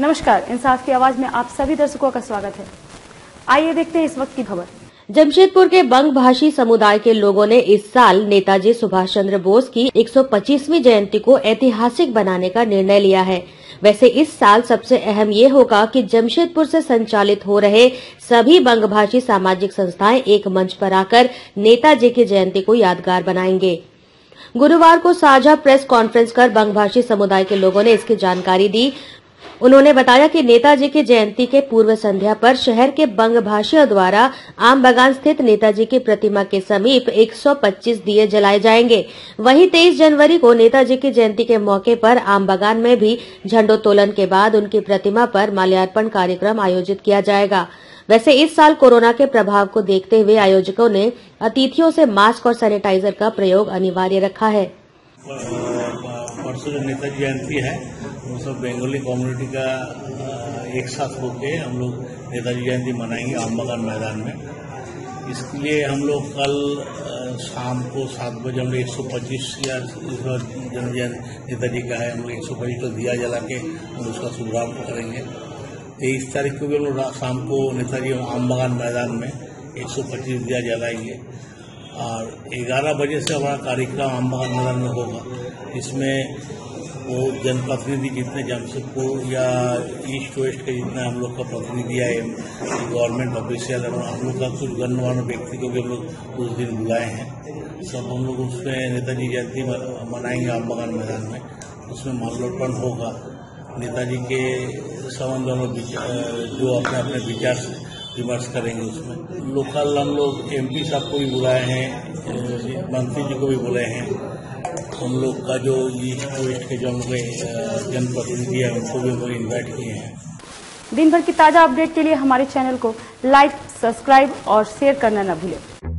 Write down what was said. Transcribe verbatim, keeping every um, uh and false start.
नमस्कार, इंसाफ की आवाज में आप सभी दर्शकों का स्वागत है। आइए देखते हैं इस वक्त की खबर। जमशेदपुर के बंग भाषी समुदाय के लोगों ने इस साल नेताजी सुभाष चंद्र बोस की एक सौ पच्चीसवीं जयंती को ऐतिहासिक बनाने का निर्णय लिया है। वैसे इस साल सबसे अहम ये होगा कि जमशेदपुर से संचालित हो रहे सभी बंग भाषी सामाजिक संस्थाएं एक मंच पर आकर नेताजी की जयंती को यादगार बनाएंगे। गुरुवार को साझा प्रेस कॉन्फ्रेंस कर बंग भाषी समुदाय के लोगों ने इसकी जानकारी दी। उन्होंने बताया कि नेताजी की जयंती के पूर्व संध्या पर शहर के बंग भाषियों द्वारा आम बागान स्थित नेताजी की प्रतिमा के समीप एक सौ पच्चीस दिए जलाए जाएंगे। वहीं तेईस जनवरी को नेताजी की जयंती के मौके पर आम बागान में भी झंडोत्तोलन के बाद उनकी प्रतिमा पर माल्यार्पण कार्यक्रम आयोजित किया जाएगा। वैसे इस साल कोरोना के प्रभाव को देखते हुए आयोजकों ने अतिथियों से मास्क और सैनिटाइजर का प्रयोग अनिवार्य रखा है। परसों जो नेताजी जयंती है वो सब बंगाली कम्युनिटी का एक साथ होके हम लोग नेताजी जयंती मनाएंगे आम बागान मैदान में। इसके लिए हम लोग कल शाम को सात बजे हम लोग एक सौ पच्चीस या जन्म जयंती नेताजी का है, हम लोग एक सौ पच्चीस को दिया जला के हम उसका शुभारंभ करेंगे। तेईस तारीख को भी हम लोग शाम को नेताजी आम बागान मैदान में एक सौ पच्चीस दिया जलाएंगे और ग्यारह बजे से हमारा कार्यक्रम आम बागान मैदान में होगा। इसमें वो जनप्रतिनिधि जितने जमशेदपुर या ईस्ट वेस्ट के जितने हम लोग का प्रतिनिधि है, गवर्नमेंट ऑफिशियल, हम लोग का कुछ गणमान्य व्यक्ति को भी हम लोग उस दिन बुलाए हैं। सब हम लोग उसमें नेताजी जयंती मनाएंगे आम बागान मैदान में। उसमें माल्यार्पण होगा। नेताजी के संबंध में हम लोग जो अपने अपने विचार विमर्श करेंगे। उसमें लोकल हम लोग एमपी साहब को भी बुलाए हैं, मंत्री जी को भी बुलाए हैं। हम लोग का जो ईस्ट वेस्ट के जो हम लोग जनप्रतिनिधि है उनको भी हम लोग इन्वाइट किए हैं। दिन भर की ताजा अपडेट के लिए हमारे चैनल को लाइक, सब्सक्राइब और शेयर करना न भूलें।